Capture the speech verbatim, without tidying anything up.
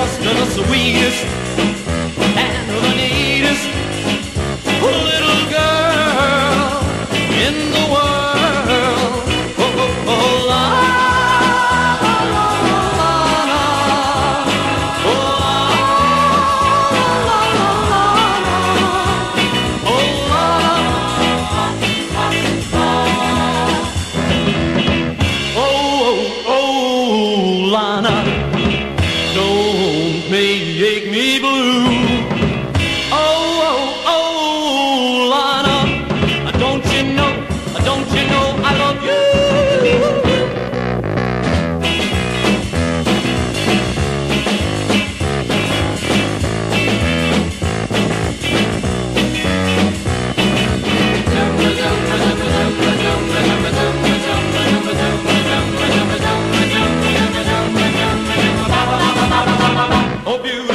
just the sweetest and the neatest little girl in the world. Oh, oh, oh, Lana, Lana, oh, Lana, oh, Lana, oh, oh, Lana, don't make me blue. Oh, oh, oh, Lana, don't you know, don't you know I love you? Oh, beautiful.